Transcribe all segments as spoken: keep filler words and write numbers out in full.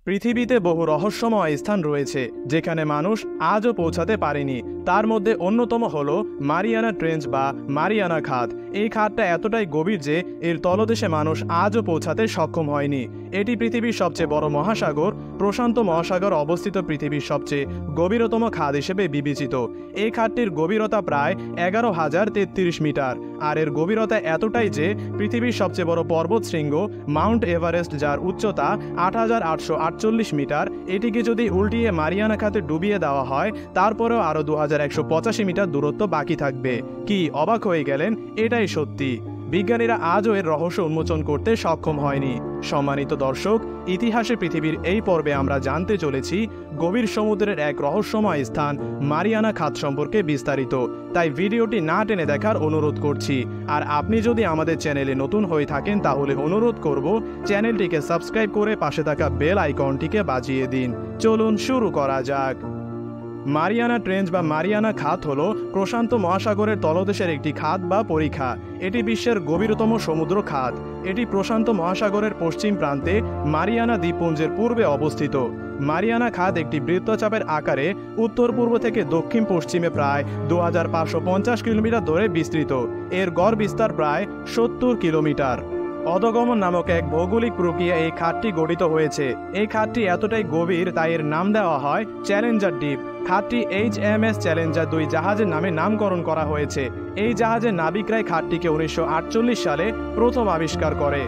পৃথিবীতে বহু রহস্যময় স্থান রয়েছে যেখানে মানুষ আজও পৌঁছাতে পারেনি। তার মধ্যে অন্যতম হলো মারিয়ানা ট্রেঞ্চ বা মারিয়ানা খাত। এই খাতটা এতটাই গভীর যে এর তলদেশে মানুষ আজও পৌঁছাতে সক্ষম হয়নি। এটি পৃথিবীর সবচেয়ে বড় মহাসাগর প্রশান্ত মহাসাগর অবস্থিত পৃথিবীর সবচেয়ে গভীরতম খাত হিসেবে বিবেচিত। এই খাতটির গভীরতা প্রায় এগারো হাজার তেত্রিশ মিটার, আর এর গভীরতা এতটাই যে পৃথিবীর সবচেয়ে বড় পর্বত শৃঙ্গ মাউন্ট এভারেস্ট, যার উচ্চতা আট হাজার আটশো আটচল্লিশ মিটার, এটিকে যদি উল্টিয়ে মারিয়ানা খাতে ডুবিয়ে দেওয়া হয় তারপরেও আরও দু হাজার একশো পঁচাশি মিটার দূরত্ব বাকি থাকবে। কি অবাক হয়ে গেলেন? এটাই সত্যি। বিজ্ঞানীরা আজও এর রহস্য উন্মোচন করতে সক্ষম হয়নি। সম্মানিত দর্শক, ইতিহাসে পৃথিবীর এই পর্বে আমরা জানতে চলেছি গভীর সমুদ্রের এক রহস্যময় স্থান মারিয়ানা খাত সম্পর্কে বিস্তারিত। তাই ভিডিওটি না টেনে দেখার অনুরোধ করছি। আর আপনি যদি আমাদের চ্যানেলে নতুন হয়ে থাকেন তাহলে অনুরোধ করব চ্যানেলটিকে সাবস্ক্রাইব করে পাশে থাকা বেল আইকনটিকে বাজিয়ে দিন। চলুন শুরু করা যাক। মারিয়ানা ট্রেঞ্চ বা মারিয়ানা খাত হল প্রশান্ত মহাসাগরের তলদেশের একটি খাত বা পরিখা। এটি বিশ্বের গভীরতম সমুদ্র খাত। এটি প্রশান্ত মহাসাগরের পশ্চিম প্রান্তে মারিয়ানা দ্বীপপুঞ্জের পূর্বে অবস্থিত। মারিয়ানা খাত একটি বৃত্তচাপের আকারে উত্তর পূর্ব থেকে দক্ষিণ পশ্চিমে প্রায় দু হাজার পাঁচশো পঞ্চাশ কিলোমিটার দূরে বিস্তৃত। এর গড় বিস্তার প্রায় সত্তর কিলোমিটার। অধগমন নামক এক ভৌগোলিক প্রক্রিয়া এই খাতটি গঠিত হয়েছে। এই খাতটি এতটাই গভীর তাই এর নাম দেওয়া হয় চ্যালেঞ্জার দ্বীপ। খাতটি এইচ এম এস চ্যালেঞ্জার দুই জাহাজের নামে নামকরণ করা হয়েছে। এই জাহাজের নাবিকরাই খাতটিকে উনিশশো আটচল্লিশ সালে প্রথম আবিষ্কার করে।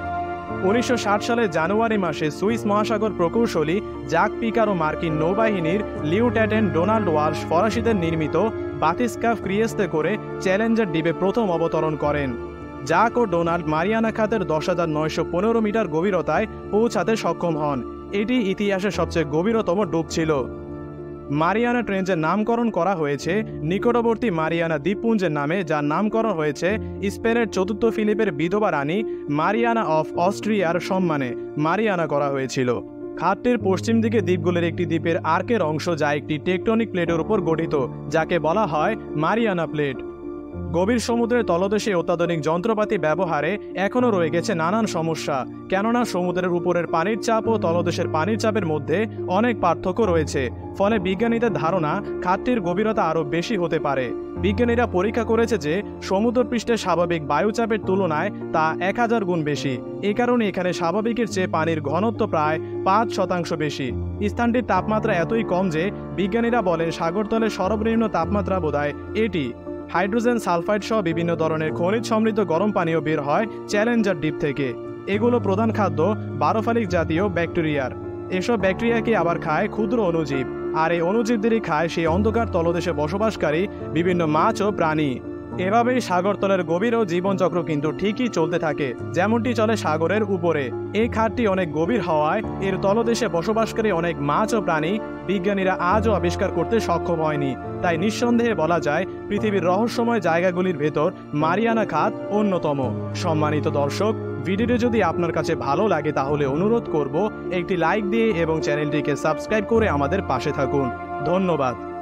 উনিশশো ষাট সালের জানুয়ারি মাসে সুইস মহাসাগর প্রকৌশলী জাক পিকার ও মার্কিন নৌবাহিনীর লিউটেন্যান্ট ডোনাল্ড ওয়ালশ ফরাসিদের নির্মিত বাতিস্কাফ ক্রিয়েস্তে করে চ্যালেঞ্জার দ্বীপে প্রথম অবতরণ করেন। জাক ও ডোনাল্ড মারিয়ানা খাতের দশ হাজার নয়শো পনেরো মিটার গভীরতায় পৌঁছাতে সক্ষম হন। এটি ইতিহাসের সবচেয়ে গভীরতম ডুব ছিল। মারিয়ানা ট্রেঞ্চের নামকরণ করা হয়েছে নিকটবর্তী মারিয়ানা দ্বীপপুঞ্জের নামে, যার নামকরণ হয়েছে স্পেনের চতুর্থ ফিলিপের বিধবা রানী মারিয়ানা অফ অস্ট্রিয়ার সম্মানে মারিয়ানা করা হয়েছিল। খাতটির পশ্চিম দিকে দ্বীপগুলির একটি দ্বীপের আর্কের অংশ, যা একটি টেকটনিক প্লেটের উপর গঠিত, যাকে বলা হয় মারিয়ানা প্লেট। গভীর সমুদ্রের তলদেশে অত্যাধুনিক যন্ত্রপাতি ব্যবহারে এখনও রয়ে গেছে নানান সমস্যা, কেননা সমুদ্রের উপরের পানির চাপ ও তলদেশের পানির চাপের মধ্যে অনেক পার্থক্য রয়েছে। ফলে বিজ্ঞানীদের ধারণা খাতটির গভীরতা আরও বেশি হতে পারে। বিজ্ঞানীরা পরীক্ষা করেছে যে সমুদ্রপৃষ্ঠের স্বাভাবিক বায়ুচাপের তুলনায় তা এক হাজার গুণ বেশি। এই কারণে এখানে স্বাভাবিকের চেয়ে পানির ঘনত্ব প্রায় পাঁচ শতাংশ বেশি। স্থানটির তাপমাত্রা এতই কম যে বিজ্ঞানীরা বলেন সাগরতলের সর্বনিম্ন তাপমাত্রা বোধহয় এটি। হাইড্রোজেন সালফাইড সহ বিভিন্ন ধরনের খনিজ সমৃদ্ধ গরম পানীয় বের হয় চ্যালেঞ্জার দ্বীপ থেকে। এগুলো প্রধান খাদ্য বারোফালিক জাতীয় ব্যাকটেরিয়ার। এসব ব্যাকটেরিয়াকে আবার খায় ক্ষুদ্র অণুজীব, আর এই অণুজীবদেরই খায় সেই অন্ধকার তলদেশে বসবাসকারী বিভিন্ন মাছ ও প্রাণী। এভাবেই সাগরতলের গভীর ও জীবনচক্র কিন্তু ঠিকই চলতে থাকে, যেমনটি চলে সাগরের উপরে। এই খাতটি অনেক গভীর হওয়ায় এর তলদেশে বসবাসকারী অনেক মাছ ও প্রাণী বিজ্ঞানীরা আজও আবিষ্কার করতে সক্ষম হয়নি। তাই নিঃসন্দেহে বলা যায় পৃথিবীর রহস্যময় জায়গাগুলির ভেতর মারিয়ানা খাত অন্যতম। সম্মানিত দর্শক, ভিডিওটি যদি আপনার কাছে ভালো লাগে তাহলে অনুরোধ করব একটি লাইক দিয়ে এবং চ্যানেলটিকে সাবস্ক্রাইব করে আমাদের পাশে থাকুন। ধন্যবাদ।